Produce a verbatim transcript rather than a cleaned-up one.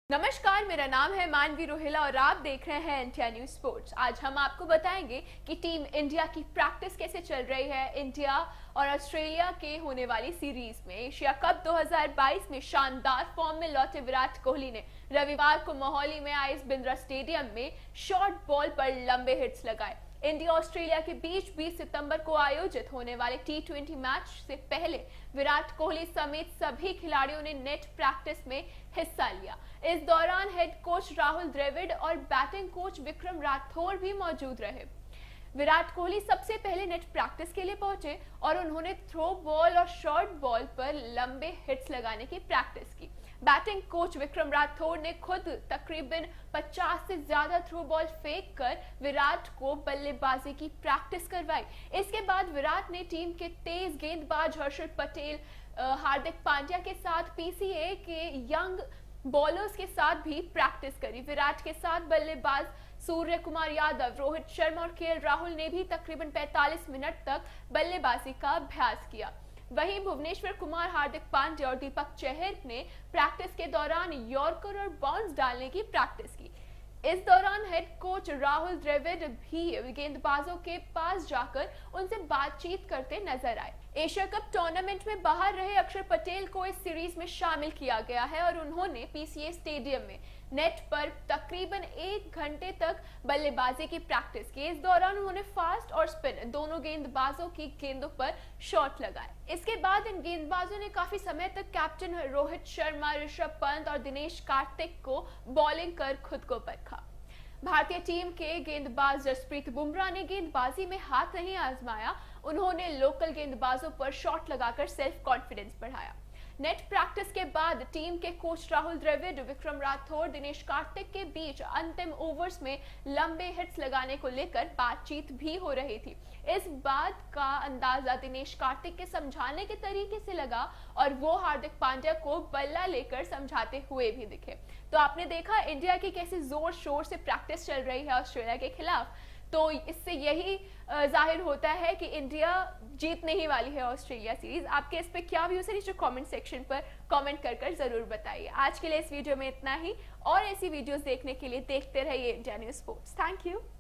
नमस्कार, मेरा नाम है मानवी रोहिला और आप देख रहे हैं इंडिया न्यूज स्पोर्ट्स। आज हम आपको बताएंगे कि टीम इंडिया की प्रैक्टिस कैसे चल रही है। इंडिया और ऑस्ट्रेलिया के होने वाली सीरीज में एशिया कप दो हज़ार बाईस में शानदार फॉर्म में लौटे विराट कोहली ने रविवार को मोहाली में आइस बिंद्रा स्टेडियम में शॉर्ट बॉल पर लंबे हिट्स लगाए। इंडिया ऑस्ट्रेलिया के बीच बीस सितंबर को आयोजित होने वाले टी ट्वेंटी मैच से पहले विराट कोहली समेत सभी खिलाड़ियों ने नेट प्रैक्टिस में हिस्सा लिया। इस दौरान हेड कोच राहुल द्रविड़ और बैटिंग कोच विक्रम राठौर भी मौजूद रहे। विराट कोहली सबसे पहले नेट प्रैक्टिस के लिए पहुंचे और उन्होंने थ्रो बॉल और शॉर्ट बॉल पर लंबे हिट्स लगाने की प्रैक्टिस की। बैटिंग कोच विक्रम राठौर ने खुद तकरीबन पचास से ज्यादा थ्रो बॉल फेंक कर विराट को बल्लेबाजी की प्रैक्टिस करवाई। इसके बाद विराट ने टीम के तेज गेंदबाज हर्षल पटेल, हार्दिक पांड्या के साथ पीसीए के यंग बॉलर्स के साथ भी प्रैक्टिस करी। विराट के साथ बल्लेबाज सूर्य कुमार यादव, रोहित शर्मा और केएल राहुल ने भी तकरीबन पैंतालीस मिनट तक बल्लेबाजी का अभ्यास किया। वहीं भुवनेश्वर कुमार, हार्दिक पांड्या और दीपक चहर ने प्रैक्टिस के दौरान यॉर्कर और बाउंस डालने की प्रैक्टिस की। इस दौरान हेड कोच राहुल द्रविड़ भी गेंदबाजों के पास जाकर उनसे बातचीत करते नजर आए। एशिया कप टूर्नामेंट में बाहर रहे अक्षर पटेल को इस सीरीज में शामिल किया गया है और उन्होंने पीसीए स्टेडियम में नेट पर तकरीबन एक घंटे तक बल्लेबाजी की प्रैक्टिस की। इस दौरान उन्होंने फास्ट और स्पिन दोनों गेंदबाजों की गेंदों पर शॉट लगाए। इसके बाद इन गेंदबाजों ने काफी समय तक कैप्टन रोहित शर्मा, ऋषभ पंत और दिनेश कार्तिक को बॉलिंग कर खुद को परखा। भारतीय टीम के गेंदबाज जसप्रीत बुमराह ने गेंदबाजी में हाथ नहीं आजमाया। उन्होंने लोकल गेंदबाजों पर शॉट लगाकर सेल्फ कॉन्फिडेंस बढ़ाया। नेट प्रैक्टिस के बाद टीम के कोच राहुल द्रविड़, विक्रम राठौर, दिनेश कार्तिक के बीच अंतिम ओवर्स में लंबे हिट्स लगाने को लेकर बातचीत भी हो रही थी। इस बात का अंदाजा दिनेश कार्तिक के समझाने के तरीके से लगा और वो हार्दिक पांड्या को बल्ला लेकर समझाते हुए भी दिखे। तो आपने देखा इंडिया की कैसे जोर शोर से प्रैक्टिस चल रही है ऑस्ट्रेलिया के खिलाफ। तो इससे यही जाहिर होता है कि इंडिया जीतने ही वाली है ऑस्ट्रेलिया सीरीज। आपके इस पे क्या व्यूज है नीचे कमेंट सेक्शन पर कमेंट कर कर जरूर बताइए। आज के लिए इस वीडियो में इतना ही और ऐसी वीडियोस देखने के लिए देखते रहिए India News Sports. Thank you.